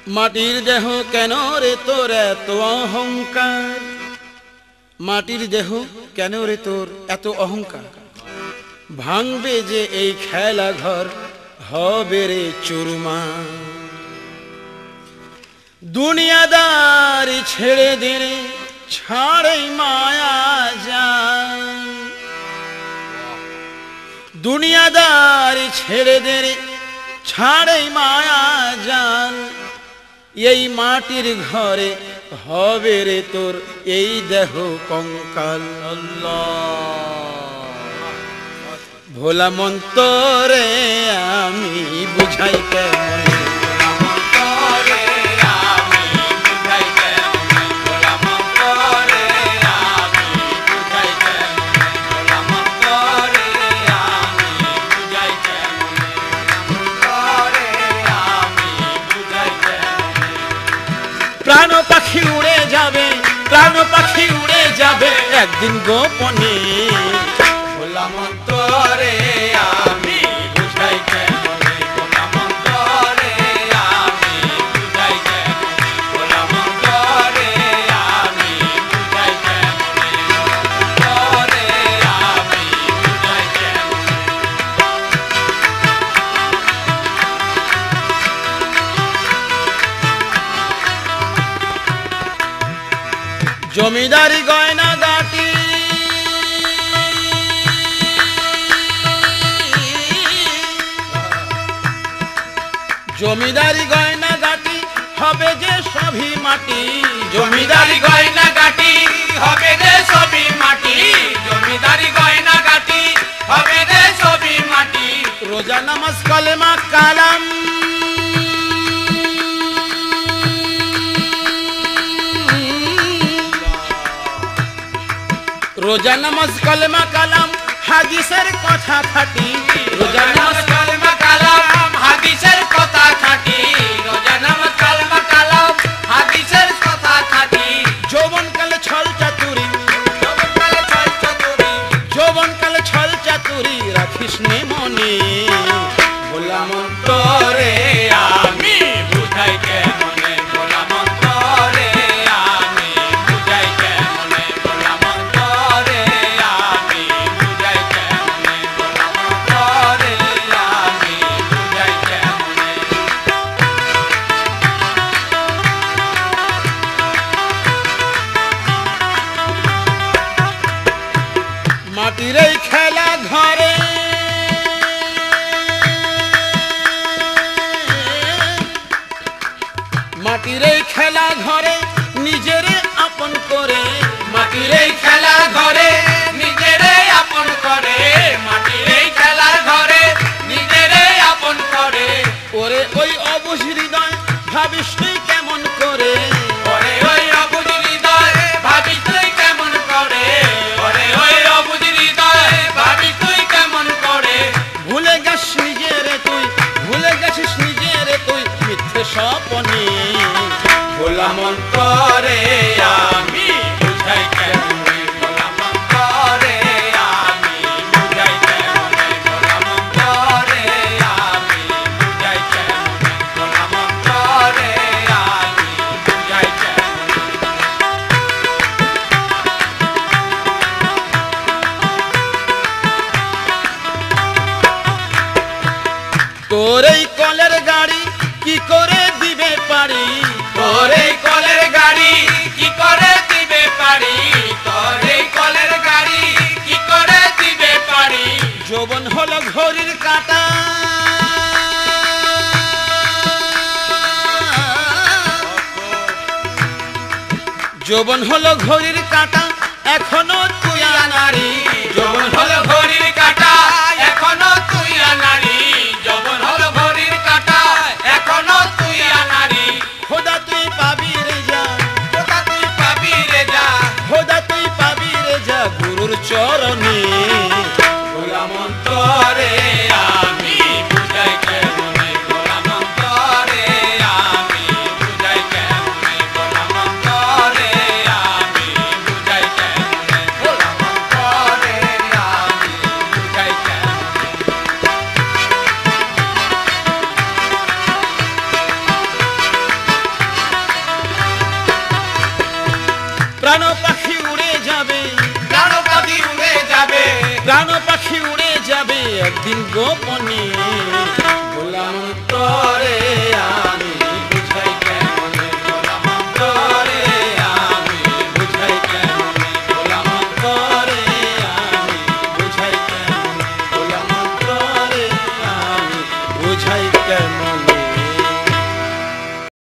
মাটির দেহ কেন রে তোর এত অহংকার, মাটির দেহ কেন রে তোর এত অহংকার, ভাঙবে যে এই খেলা ঘর হবে রে চুরমার। দুনিয়াদারি ছেড়ে দে রে ছাড়ে মায়া জান, দুনিয়াদারি ছেড়ে দে রে ছাড়ে মায়া জান, এই মাটির ঘরে হবে রে তোর এই দেহ কঙ্কাল। ভোলা মন্তরে আমি বুঝাই কেমন, প্রাণ পাখি উড়ে যাবে, প্রাণ পাখি উড়ে যাবে একদিন গোপনে। ভোলা মন্তরে আমি বুঝাই কেমনে, ভোলা মন্তরে আমি বুঝাই কেমনে, ভোলা মন্তরে আমি বুঝাই কেমনে, মন্তরে আমি বুঝাই কেমনে। জমিদারি গয়না গাটি, জমিদারি গয়না গাটি হবে যে সবই মাটি, জমিদারি গয়না গাটি হবে যে সবই মাটি, জমিদারি গয়না গাটি হবে যে সবই মাটি। রোজা নামাজ কলেমা কালাম, রোজা নামাজ কলেমা কালাম হাদিসের কথা খাটি, রোজা নামাজ কলেমা কালাম হাদিসের কথা খাটি, রোজা নামাজ কলেমা কালাম হাদিসের কথা খাটি। যৌবনকালে ছল চাতুরি, যৌবনকালে ছল চাতুরি, যৌবনকালে ছল চাতুরি রাখিস নে মনে। ভোলা মন্তরে আমি বুঝাই কেমনে, ভোলা মন্তরে আমি বুঝাই কেমনে, ভোলা মন্তরে আমি বুঝাই কেমনে, ভোলা মন্তরে আমি বুঝাই কেমনে। মাটির এই খেলা ঘরে, মাটির এই খেলা ঘরে নিজেরে আপন করে, মাটির এই খেলা ঘরে নিজেরে আপন করে, মাটির এই খেলার ঘরে নিজেরে আপন করে। ওরে ওই অবুঝ হৃদয় ভাবিস তুই কেমন করে, ওরে ওই অবুঝ হৃদয় ভাবিস তুই কেমন করে, ওরে ওই অবুঝ হৃদয় ভাবিস তুই কেমন করে। ভুলে গেছিস নিজেরে তুই, ভুলে গেছিস নিজেরে তুই মিথ্যে স্বপনে। ভোলা মন্তরে আমি বুঝাই কেমনে, ভোলা মন্তরে আমি বুঝাই কেমনে, ভোলা মন্তরে আমি বুঝাই কেমনে, ভোলা মন্তরে আমি বুঝাই কেমনে। তোর এই কলের গাড়ি কি করে দিবে পারি, তোর এই কলের গাড়ি কি করে দিবে পারি, তোর এই কলের গাড়ি কি করে দিবে পারি। যৌবন হলো ঘড়ির কাঁটা, যৌবন হলো ঘড়ির কাঁটা এখনো তুই নারী, যৌবন হলো ঘড়ির কাঁটা এখনো তুই নারী, যৌবন হলো ঘড়ির কাঁটা এখনো তুই নারী। খোদা তুই পাবি রে যা, খোদা তুই পাবি রে যা, খোদা তুই পাবি রে যা গুরুর চরণে। ভোলা মন্তরে আমি বুঝাই কেমনে, ভোলা মন্তরে আমি বুঝাই কেমনে, ভোলা মন্তরে আমি বুঝাই কেমনে, ভোলা মন্তরে একদিন গোপনে